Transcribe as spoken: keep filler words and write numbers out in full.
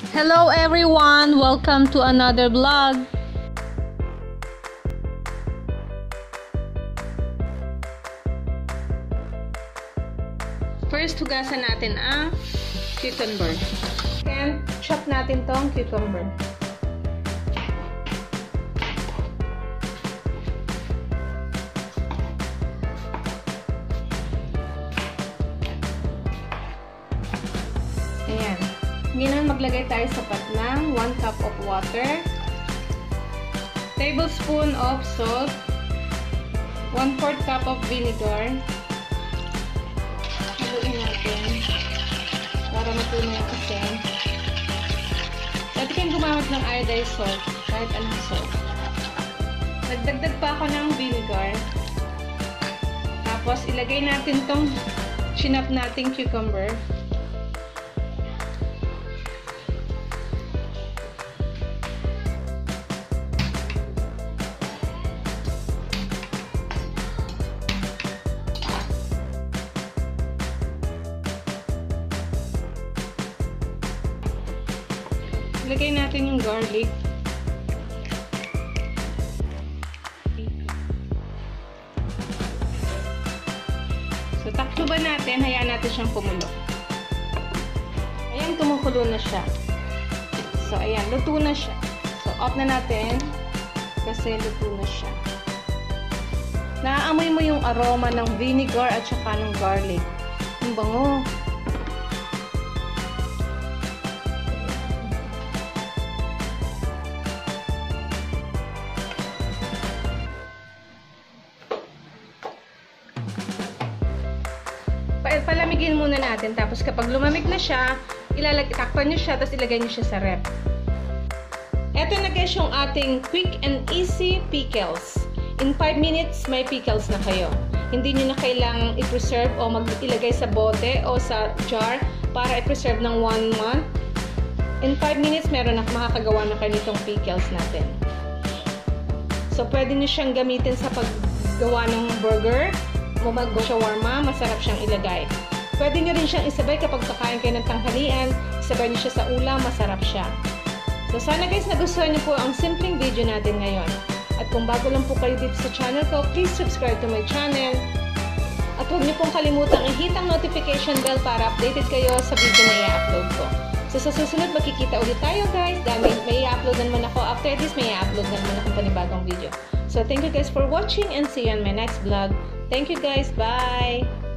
Hello everyone! Welcome to another vlog. First, hugasan natin ang cucumber. Then, chop natin tong cucumber. Ayan. Ngayon, maglagay tayo sapat ng one cup of water, tablespoon of salt, one fourth cup of vinegar. Haluin natin para matunaw yung asin. Pwede kayong gumamit ng iodized salt, kahit anong salt. Nagdagdag pa ako ng vinegar. Tapos, ilagay natin tong chinap nating cucumber. Ilagay natin yung garlic. So, takluban natin. Hayaan natin siyang kumulo. Ayan, kumukulo na siya. So, ayan, luto na siya. So, off na natin kasi luto na siya. Naaamoy mo yung aroma ng vinegar at saka ng garlic. Ang bango. Palamigin muna natin. Tapos kapag lumamig na siya, ilalagay, takpan nyo siya, tapos ilagay nyo siya sa ref. Eto na guys yung ating quick and easy pickles. In five minutes, may pickles na kayo. Hindi nyo na kailangang i-preserve o mag-ilagay sa bote o sa jar para i-preserve ng one month. In five minutes, meron na makakagawa na kayo nitong pickles natin. So, pwede nyo siyang gamitin sa paggawa ng burger, o mag-shawarma, masarap siyang ilagay. Pwede nyo rin siyang isabay kapag kakain kayo ng tanghalian, isabay nyo siya sa ulam, masarap siya. So sana guys, nagustuhan nyo po ang simpleng video natin ngayon. At kung bago lang po kayo dito sa channel ko, please subscribe to my channel. At huwag nyo pong kalimutang i-hit ang notification bell para updated kayo sa video na i-upload ko. So sa susunod, makikita ulit tayo guys, dahil may i-upload naman ako. After this, may i-upload naman akong panibagong video. So thank you guys for watching and see you on my next vlog. Thank you guys. Bye!